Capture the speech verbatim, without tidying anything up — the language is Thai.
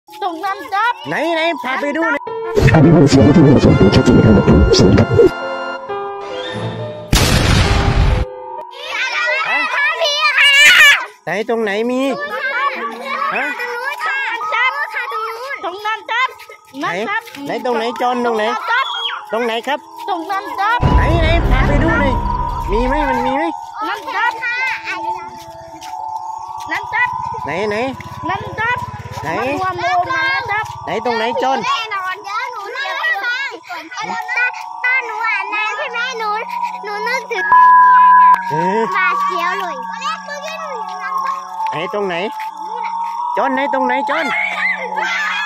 ตรงนั้นจับไหนไหนพาไปดูหน่อยไหนตรงไหนมีฮะตรงนั้นจับไหนไหนตรงไหนจอนตรงไหนตรงไหนครับตรงนั้นจับไหนไหนพาไปดูหน่อยมีไหมมันมีไหมนั่นจับนั่นจับไหนไหนนั่นจับไหนหัวโมมาจับไหนตรงไหนจอนแน่นอนเดี๋ยวหนูเรียกให้ฟังตอนหนูอ่านนานใช่ไหมหนูหนูนึกถึงบาเขียวเลยไหนตรงไหนจอนไหนตรงไหนจอน